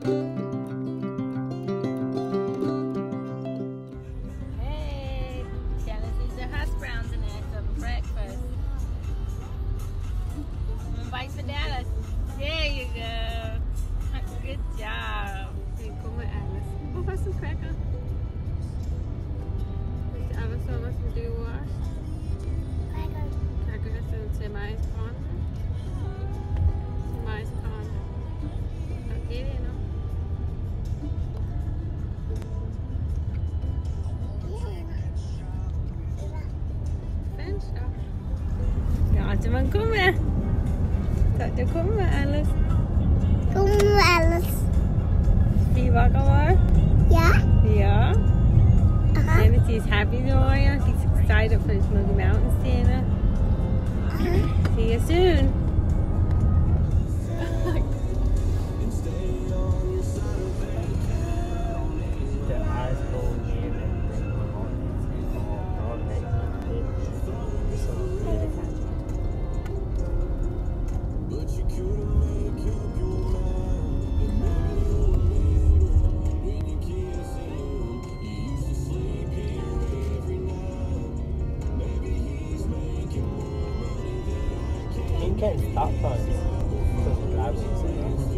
Hey, Janice eats her hash browns in there for breakfast. One bite for Dallas. There you go. Good job. Okay, kom maar Alice. Oh, was een cracker. Weet Alice wel wat we doen was? Crackers en maïskorn. Maïskorn. Oké, no. Venster. Ja, du man kommen. Da kommen wir alles. Kom maar Alice. Wie wakker maar? Ja? Ja. Aha. Janice is happy though, yeah. She's excited for his Smoky Mountains dinner. See you soon. You can't stop signs. Because the driver's license.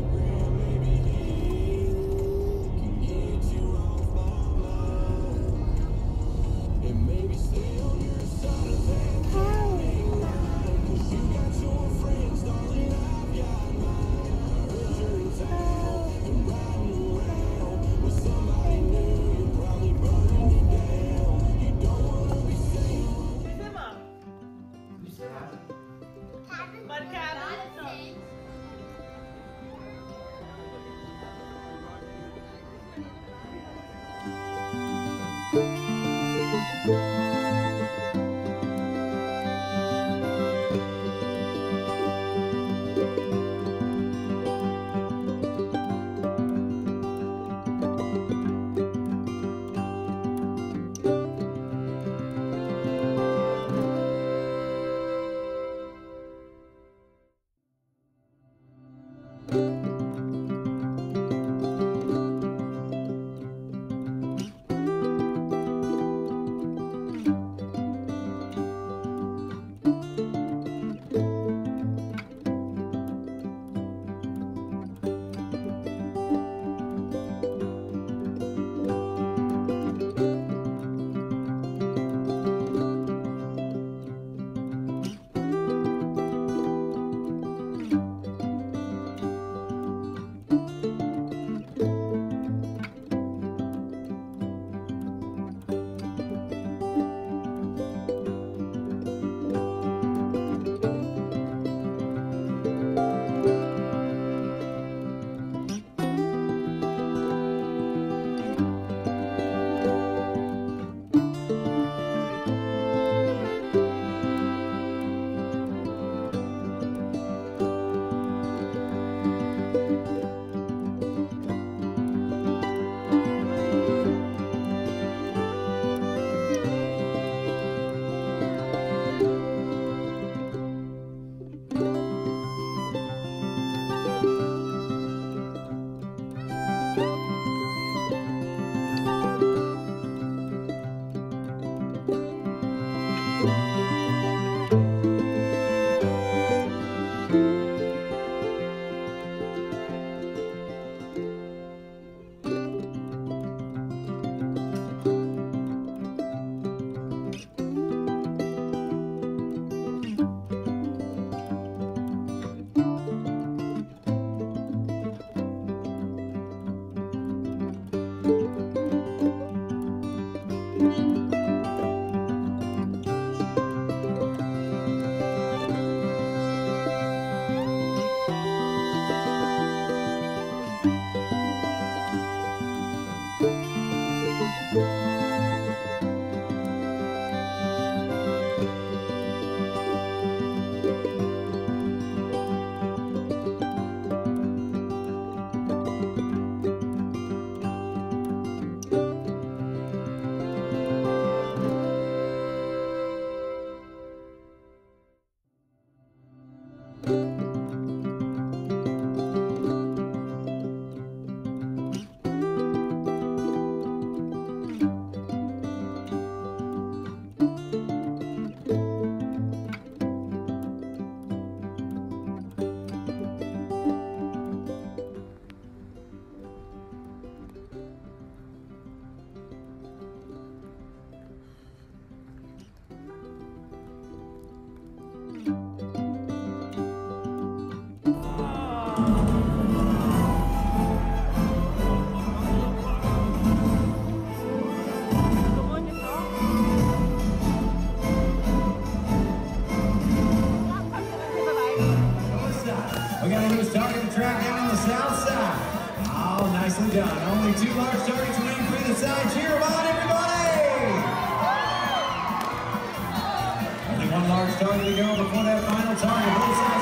done. Only 2 large targets remaining for the side. Cheer them on, everybody! Only 1 large target to go before that final target. Both sides.